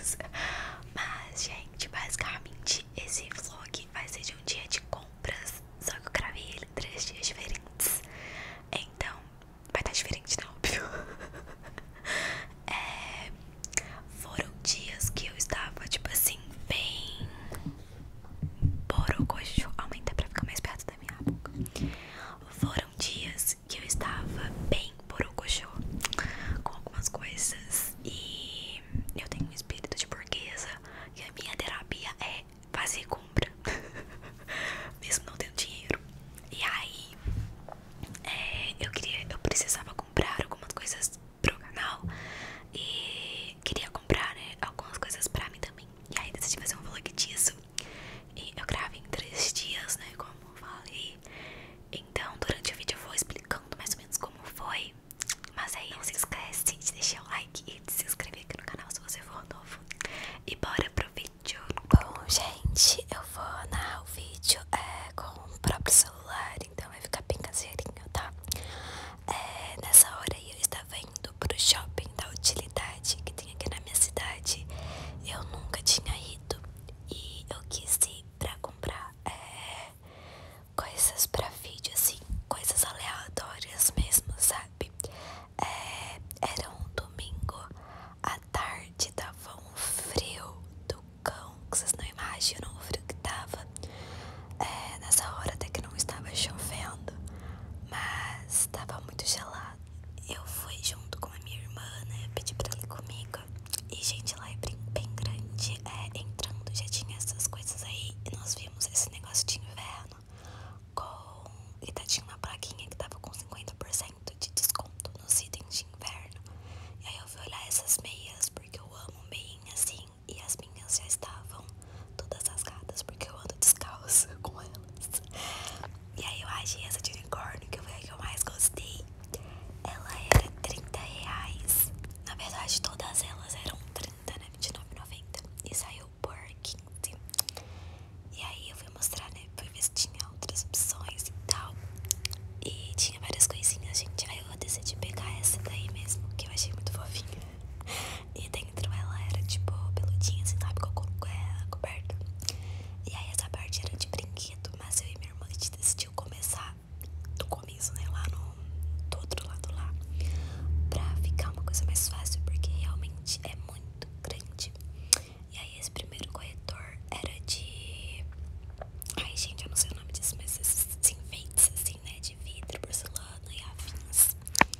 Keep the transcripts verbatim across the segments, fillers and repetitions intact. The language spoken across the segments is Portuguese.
Deus. Mas, gente, basicamente esse vlog vai ser de um dia de compras. Só que eu gravei ele em três dias diferentes. Então, vai estar diferente, não, óbvio. É, foram dias que eu estava, tipo assim, bem borocochô. Aumenta pra ficar mais perto da minha boca. Foram dias que eu estava bem borocochô com algumas coisas. E eu tenho um espírito de burguesa. E a minha terapia é fazer compra. Mesmo não tendo dinheiro. E aí, é, eu queria, eu precisava comprar algumas coisas pro canal. E queria comprar, né, algumas coisas pra mim também. E aí decidi fazer um vlog disso. E eu gravei em três dias, né, como eu falei. Então durante o vídeo eu vou explicando mais ou menos como foi. Mas aí não se esquece de deixar o like e de se inscrever aqui no canal se você for novo. E bora pro vídeo. Bom, gente, eu vou narrar o vídeo é, com o próprio celular. Então vai ficar bem caseirinho, tá? É, nessa hora aí eu estava indo pro shopping da utilidade que tem aqui na minha cidade. Eu nunca tinha ido e eu quis ir pra comprar é, coisas pra vídeo, assim, coisas aleatórias mesmo, sabe? É, era um domingo à tarde, tava um frio do cão, que vocês não imaginam o frio que tava. É, nessa hora até que não estava chovendo, mas tava muito gelado. Eu fui junto com a minha irmã, né? Pedi pra ela ir comigo. E, gente, lá é bem, bem grande. É, entrando já tinha essas coisas aí. E nós vimos esse negócio de inverno com. E tá, tinha uma plaquinha que tava com cinquenta por cento de desconto nos itens de inverno. E aí eu fui olhar essas meias porque eu amo meinha assim. E as minhas já estavam todas rasgadas porque eu ando descalço com elas. E aí eu achei essa de unicórnio, que foi a que eu mais gostei. Ela era trinta reais. Na verdade todas elas eram trinta, né? vinte e nove e noventa. E saiu por quinze. E aí eu fui mostrar, né? Fui ver se tinha outras opções e tal. E tinha várias coisinhas, gente. Aí eu decidi pegar essa daí mesmo, que eu achei muito fofinha. E dentro ela era tipo peludinha, assim, sabe? Com a coberta. E aí essa parte era de brinquedo. Mas eu e minha irmã, a gente decidiu começar do começo, né? Lá no do outro lado lá. Pra ficar uma coisa mais fácil, porque realmente é muito grande. E aí esse primeiro corretor era de... Ai, gente, eu não sei o nome disso, mas esses enfeites assim, né? De vidro, porcelana e afins.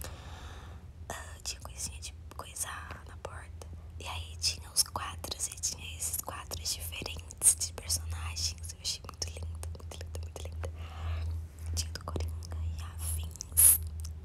Ah, tinha coisinha de coisa na porta. E aí tinha os quadros e tinha esses quadros diferentes de personagens. Eu achei muito linda, muito linda, muito linda. Tinha do Coringa e afins.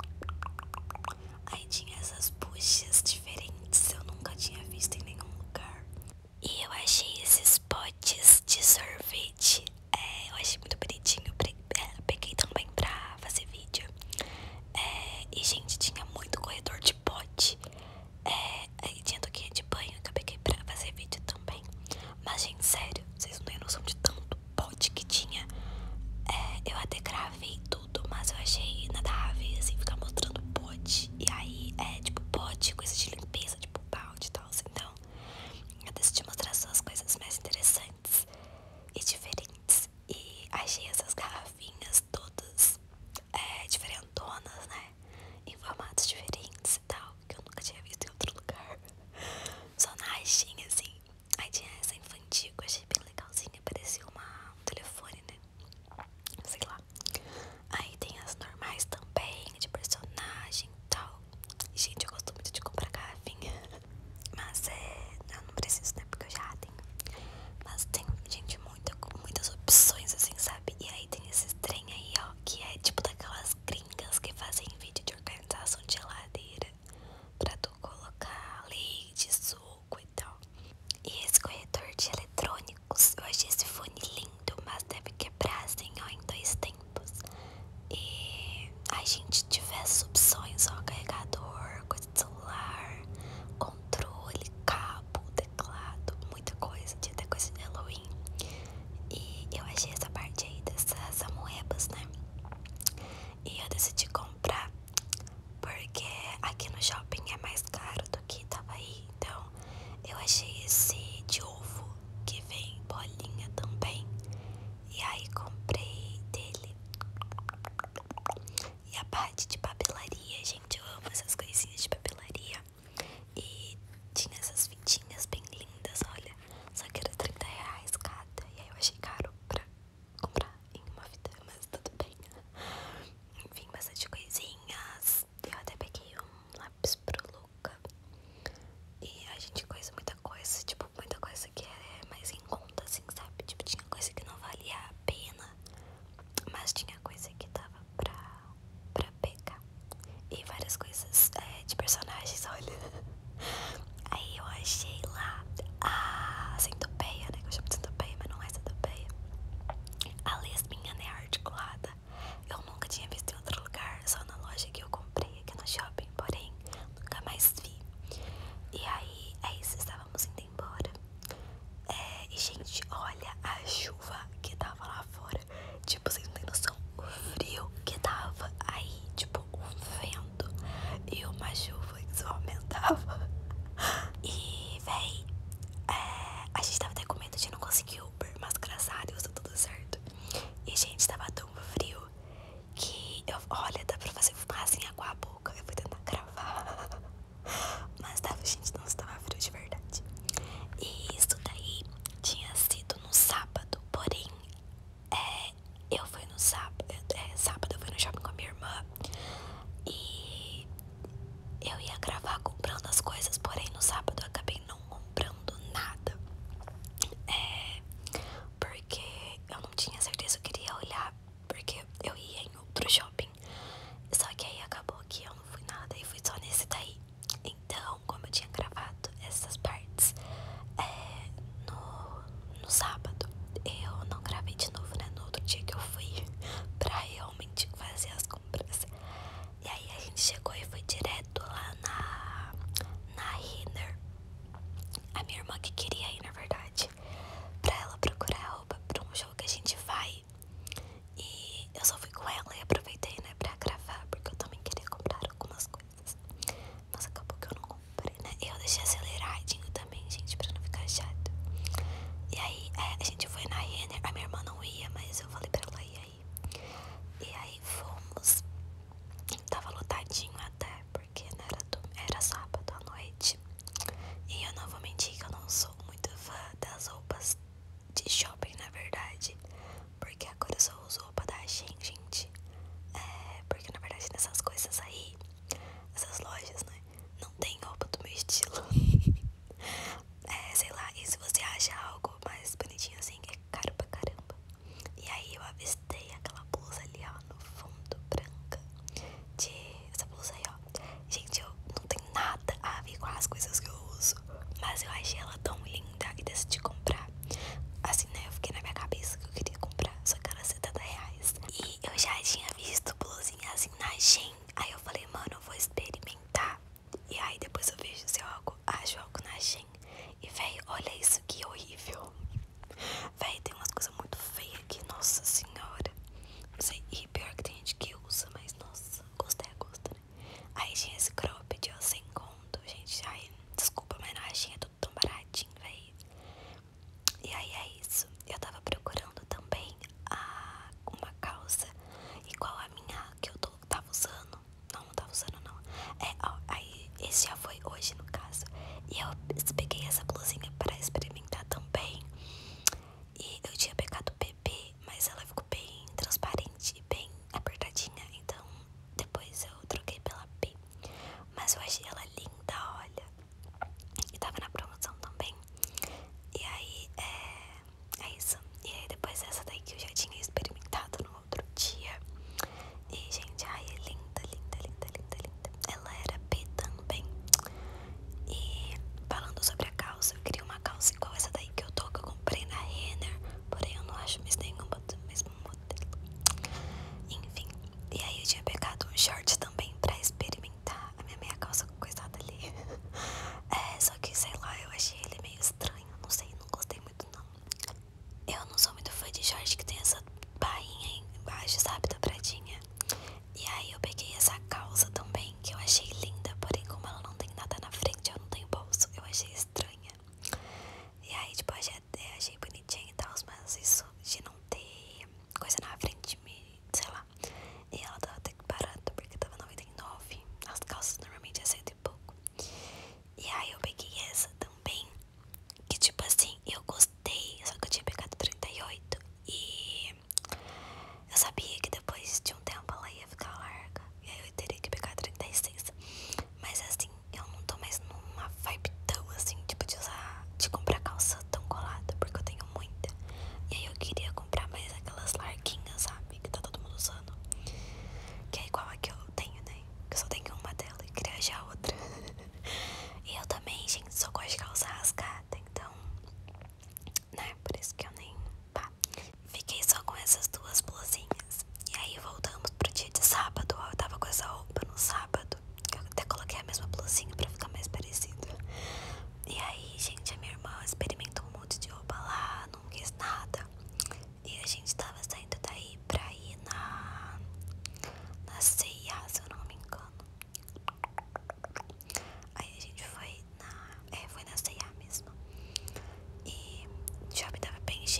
Aí tinha essas buchas diferentes, eu nunca tinha visto em nenhum lugar. E eu achei esses potes de sorvete, é, eu achei muito bonitinho, é, peguei também pra fazer vídeo. É, e gente, tinha muito corredor de pote. É, aí tinha toquinha de banho que eu peguei pra fazer vídeo também. Mas, gente, sério, vocês não têm noção de tanto pote que tinha. É, eu até gravei tudo, mas eu achei nada a ver, assim, ficar mostrando pote. E aí, é tipo pote, coisa de limpeza, tipo balde e tal. Então, eu decidi mostrar só as coisas mais interessantes e diferentes. E achei essas garrafinhas todas é, diferentonas, né? Em formatos diferentes e tal, que eu nunca tinha visto em outro lugar. Só na caixinha, assim. Aí tinha essa infantil que eu achei bem legalzinha. Parecia uma, um telefone, né? Sei lá. Aí tem as normais também, de personagem e tal. E, gente, eu gosto muito de comprar garrafinha. Mas é... eu não preciso, né? Porque eu já tenho. Mas tem, gente, muita, muitas opções, assim, sabe? E aí tem esses trem aí, ó, que é tipo daquelas gringas que fazem vídeo de organização de geladeira pra tu colocar leite, suco e tal. E esse corretor de eletrônicos, eu achei esse fone lindo, mas deve quebrar assim, ó, em dois tempos. E... ai, gente, diversas opções, ó, carregador, coisa de celular, controle, cabo, teclado. acha algo mais bonitinho assim, que é caro pra caramba. E aí eu avistei aquela blusa ali, ó, no fundo, branca. De essa blusa aí, ó. Gente, eu não tenho nada a ver com as coisas que eu uso, mas eu achei ela tão linda e decidi comprar. Assim, né, eu fiquei na minha cabeça que eu queria comprar, só que era setenta reais. E eu já tinha visto blusinha assim na Shein. Aí eu falei, mano, eu vou experimentar. E aí depois eu vejo se eu algo, acho algo na Shein. E véi, olha isso que horrível. Véi, tem umas coisas muito feias aqui, nossa senhora. Não sei, e pior que tem gente que usa, mas nossa, gosto é gosto, né? Aí tinha esse cropped, ó, sem conto, gente. Ai, desculpa, mas na Shein é tudo tão baratinho, véi. E aí é isso. Eu tava procurando também a, uma calça igual a minha que eu tô, tava usando. Não, não tava usando não. É, ó, aí esse já foi hoje no caso. E eu peguei essa blusinha pra experimentar também. E eu tinha pegado o bebê, mas ela ficou bem transparente e bem apertadinha. Então depois eu troquei pela B. Mas eu achei ela linda, olha. E tava na promoção também. E aí, é, é isso. E aí depois essa daí que eu já tinha experimentado no outro dia. E, gente, ai, é linda, linda, linda, linda, linda. Ela era B também. E falando sobre a calça, eu queria uma calça igual essa daí que eu tô, que eu comprei na Renner. Porém, eu não acho mais nenhuma do mesmo modelo. Enfim, e aí eu tinha pegado um short também pra experimentar a minha meia calça coisada ali. É, só que, sei lá, eu achei ele meio estranho. Não sei, não gostei muito não. Eu não sou muito fã de short que tem essa bainha aí embaixo, sabe, dobradinha. E aí eu peguei essa calça também, que eu achei linda. Porém, como ela não tem nada na frente, eu não tenho bolso, eu achei estranha. E aí, tipo, eu achei, até achei bonitinha e tal, mas isso de não ter coisa na frente, me, sei lá. E ela tava até que barata, porque tava noventa e nove. As calças normalmente é cento e pouco. E aí eu peguei essa também, que tipo assim, eu gostei, só que eu tinha pegado trinta e oito. E eu sabia que depois de um tempo ela ia ficar larga. E aí eu teria que pegar trinta e seis. Mas assim, eu não tô mais numa vibe tão assim, tipo de usar, de comprar calça tão colada, porque eu tenho muita. E aí eu queria comprar mais aquelas larguinhas, sabe, que tá todo mundo usando. Que é igual a que eu tenho, né, que eu só tenho uma dela e queria achar outra. E eu também, gente, só gosto de calça rasgada, então, né, por isso que eu nem, pá. Fiquei só com essas duas blusinhas. E aí voltamos pro dia de sábado, ó, eu tava com essa roupa no sábado. Eu até coloquei a mesma blusinha pra ficar mais parecida. E aí, gente, a minha irmã experimentou um monte de roupa lá, não quis nada. E a gente tava saindo daí pra ir na, na C e A, se eu não me engano. Aí a gente foi na, é, foi na C e A mesmo. E o shopping tava bem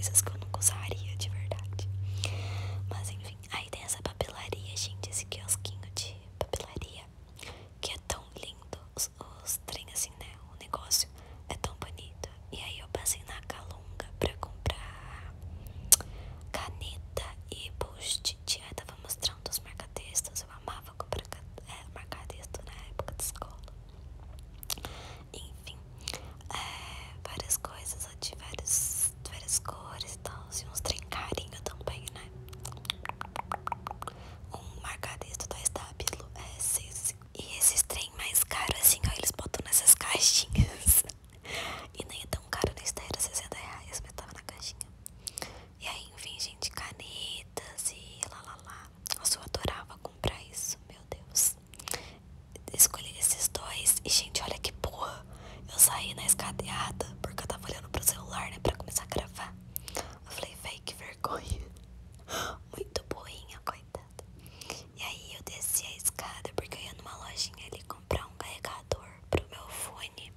coisas que eu nunca usaria de verdade. Mas enfim, aí tem essa papelaria, gente, esse quiosquinho de papelaria que é tão lindo, os, os trem assim, né, o negócio é tão bonito. E aí eu passei na Calunga pra comprar caneta e post-it. Aí tava mostrando os marca-textos, eu amava comprar é, marca-texto na época de escola. Enfim, é, várias coisas, de várias, várias cores e tal, assim, uns trem carinho também, né? Um marca-texto da Estábulo, é, esses, e esses trem mais caros, assim, ó, eles botam nessas caixinhas. E nem é tão caro, né? Isso daí era sessenta reais, mas tava na caixinha. E aí, enfim, gente, canetas e lá lá lá. Nossa, eu adorava comprar isso, meu Deus. Escolhi esses dois e, gente, olha que porra. Eu saí na escadeada porque eu tava olhando pro celular, né, pra começar a gravar. Eu falei, véi, que vergonha. Muito boinha, coitada. E aí eu desci a escada porque eu ia numa lojinha ali comprar um carregador pro meu fone.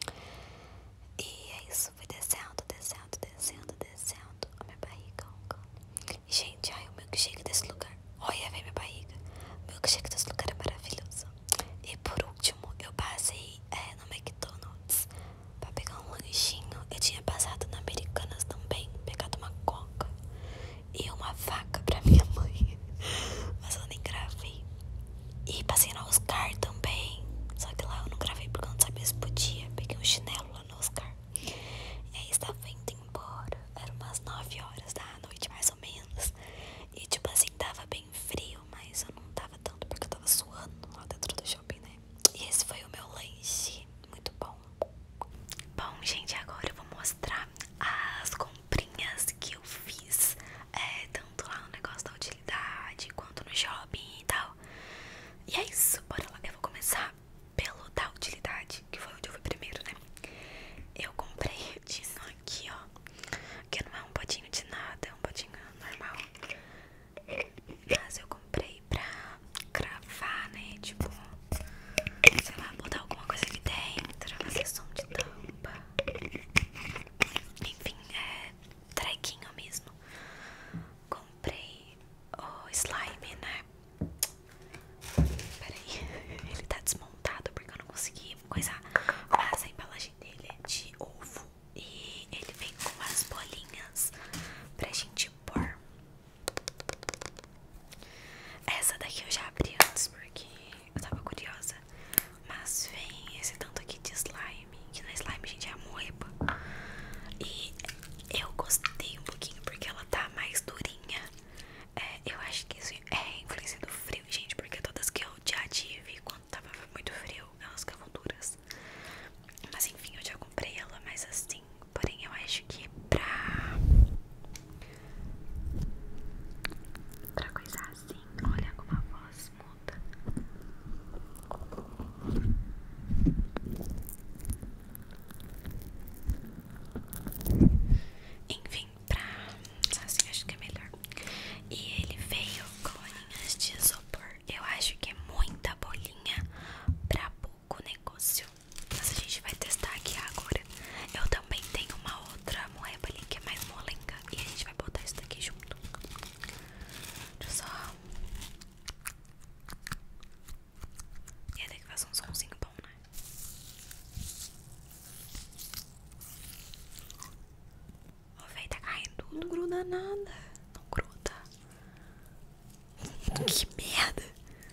E é isso, fui descendo, descendo, descendo, descendo. A minha barriga roncando. E, gente, ai, o milkshake desse lugar. Olha, véi, minha barriga. O milkshake desse lugar é maravilhoso. E por último, eu passei é, no McDonald's pra pegar um lanchinho. Eu tinha passado na Americanas também, pegado uma coca e uma faca pra minha mãe. Mas eu nem gravei. E passei no Oscar também. Só que lá eu não gravei porque eu não sabia se podia. Peguei um chinelo lá no Oscar. E aí estava indo embora. Era umas nove horas da noite, mais ou menos. E tipo assim, tava bem frio, mas eu não tava tanto porque eu tava suando lá dentro do shopping, né? E esse foi o meu lanche. Muito bom. Bom, gente, agora eu vou mostrar as comprinhas que eu fiz, é, tanto lá no negócio da utilidade quanto no shopping e tal. E é isso, bora lá. Eu vou começar pelo da utilidade, que foi onde eu fui primeiro, né? Eu comprei disso aqui, ó, que não é um potinho de nada, é um potinho normal. Mas eu comprei pra cravar, né? Tipo, sei lá, botar alguma coisa aqui dentro, fazer som de tampa. Enfim, é trequinho mesmo. Comprei o slime, né? Peraí, ele tá desmontado porque eu não consegui coisar. Mas a embalagem dele é de ovo e ele vem com as bolinhas pra gente pôr. Essa daqui eu já abri antes porque eu tava curiosa. Mas vem esse tanto aqui de slime, que na slime, gente, é a moeba. E eu gostei um pouquinho porque ela tá mais durinha. É, eu acho que isso é influência do frio, gente, porque todas que eu já tive quando tava muito frio, elas ficavam duras. Mas enfim, eu já comprei ela mais assim. Porém, eu acho que pra Pra coisar assim, olha como a voz muda. Enfim, pra assim, acho que é melhor. E ele veio com bolinhas de isopor. Eu acho que é muita bolinha pra pouco negócio. Mas a gente vai testar aqui agora. Eu também tenho uma outra moeba ali que é mais molenga. E a gente vai botar isso daqui junto. Deixa eu só. E até que faz um somzinho bom, né? Ô, véi, tá caindo. Não gruda nada. Não gruda. Que merda.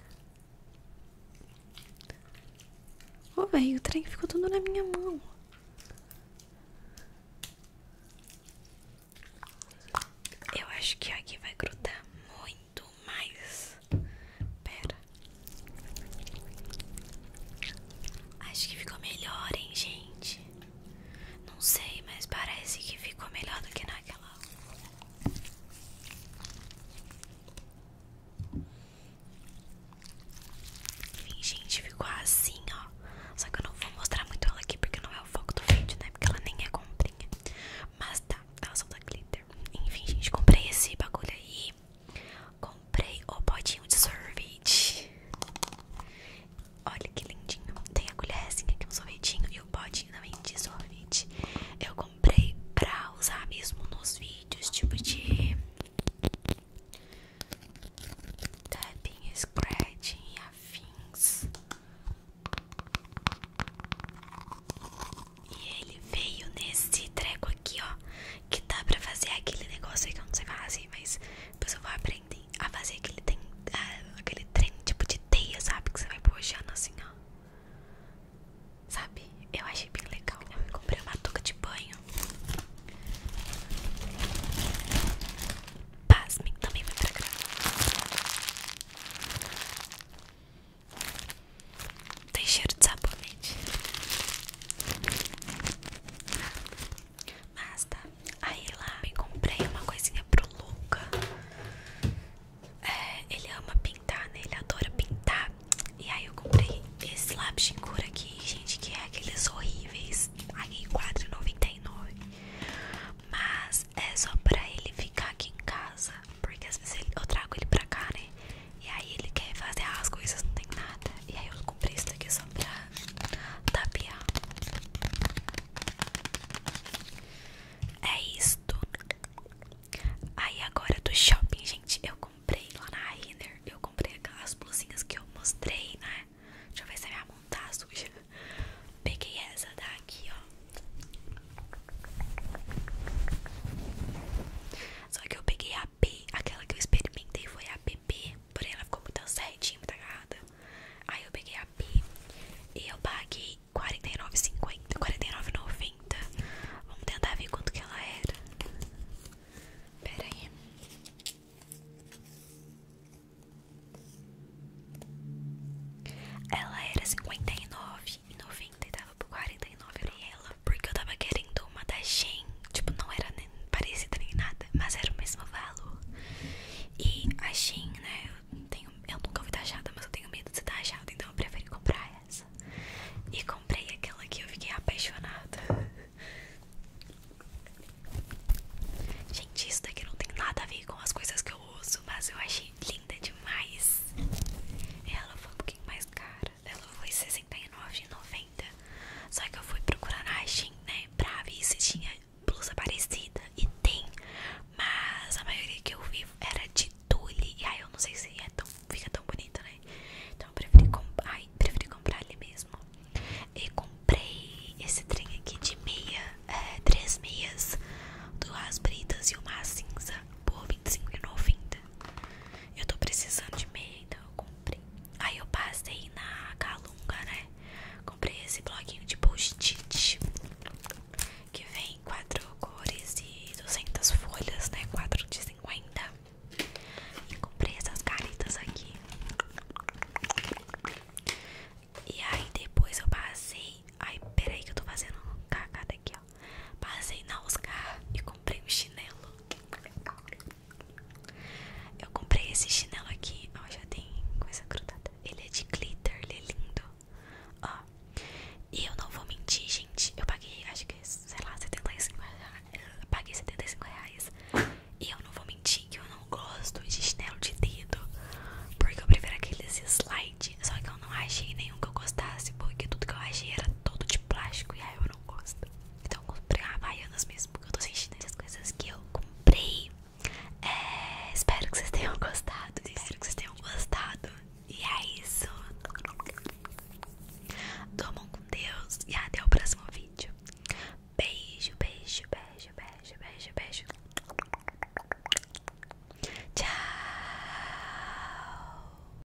Ô, véi, o trem ficou tudo na minha mão. Eu acho que aqui vai grudar muito mais. Pera. Acho que ficou melhor, hein, gente? Não sei, mas parece que ficou melhor do que naquela. Enfim, gente, ficou assim, ó. Só que eu não vou mostrar muito ela aqui porque não é o foco do vídeo, né? Porque ela nem é comprinha. Mas tá, ela solta glitter. Enfim, gente, comprei esse bagulho é só pra